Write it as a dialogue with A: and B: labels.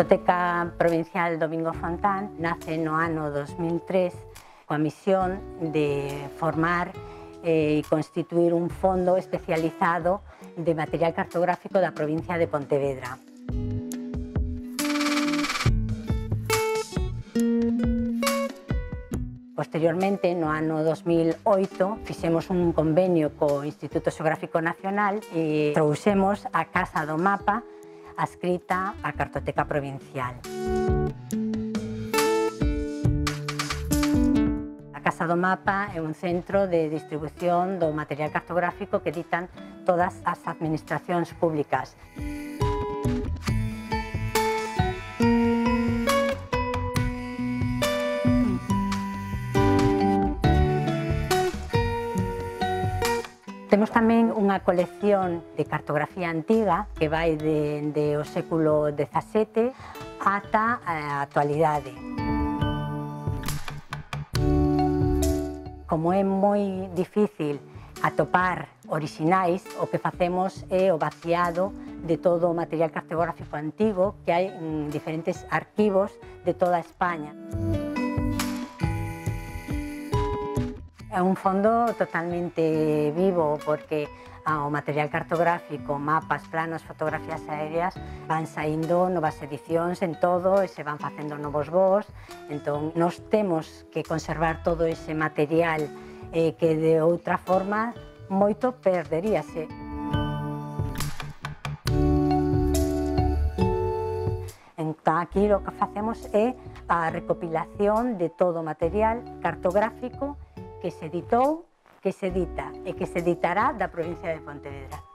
A: Cartoteca Provincial Domingo Fontán nace no ano 2003 coa misión de formar e constituir un fondo especializado de material cartográfico da provincia de Pontevedra. Posteriormente, no ano 2008, fixemos un convenio co Instituto Xeográfico Nacional e trouxemos a Casa do Mapa adscrita á Cartoteca Provincial. A Casa do Mapa é un centro de distribución do material cartográfico que editan todas as administracións públicas. Temos tamén unha colección de cartografía antiga que vai dende o século XVII ata a actualidade. Como é moi difícil atopar orixinais, o que facemos é o vaciado de todo o material cartográfico antigo que hai en diferentes arquivos de toda España. É un fondo totalmente vivo porque o material cartográfico, mapas, planos, fotografías aéreas van saindo novas edicións en todo e se van facendo novos voos. Entón, nós temos que conservar todo ese material que de outra forma moito perderíase. Entón, aquí o que facemos é a recopilación de todo o material cartográfico que se editou, que se edita e que se editará da provincia de Pontevedra.